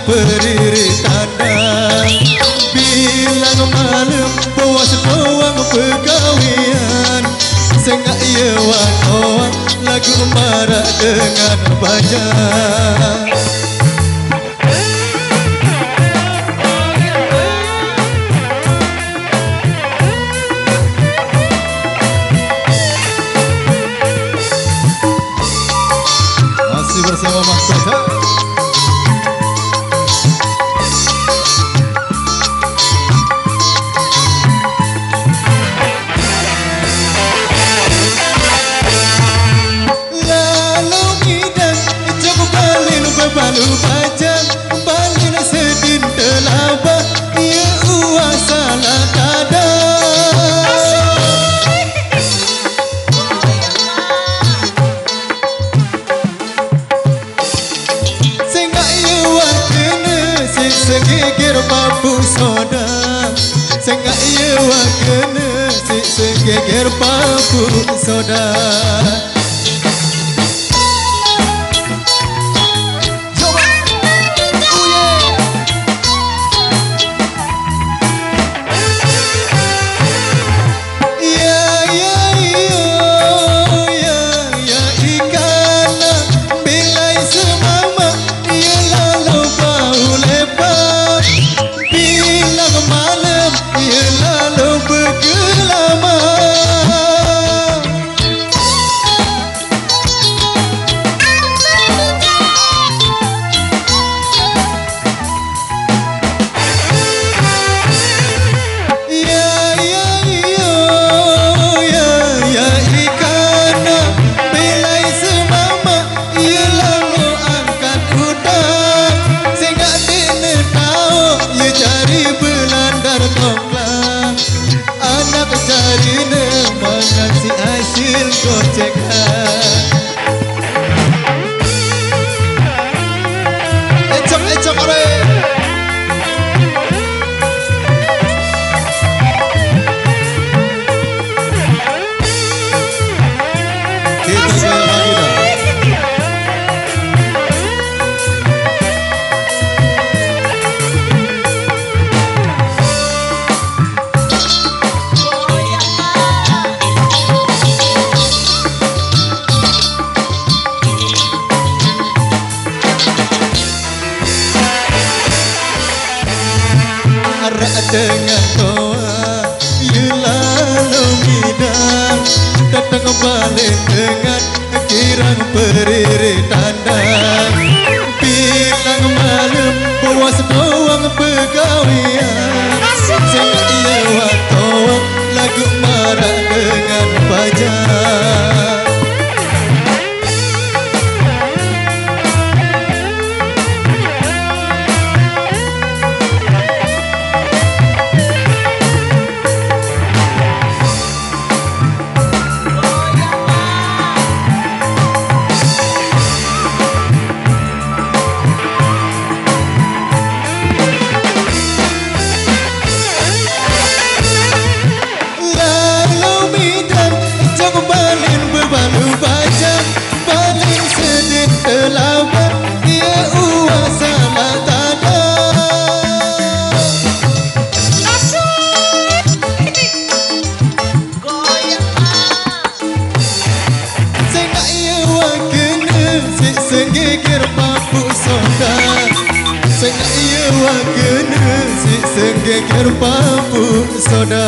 peririt tanda. Bilang malam puas doang pegawian. Sengak ye watoan lagu marak dengan baja. Bersama mahkota lalu bidang jago balin berbalu bajang balin sedin telabah ia uang salah tada. Segigir papu soda, sengak ye wakena segigir papu soda. Dengan toa lalu bidang datang balik dengan kirang peririt tanda. Bilang malam puas doang pegawian. Sengak ye watoa lagu marak dengan baja. Segigir papu soda, sengak ye wakena segigir papu soda.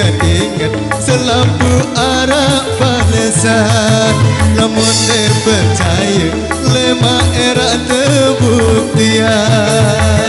ingat-ingat Selampu arah balesan Namun dia percaya Lema era terbuktian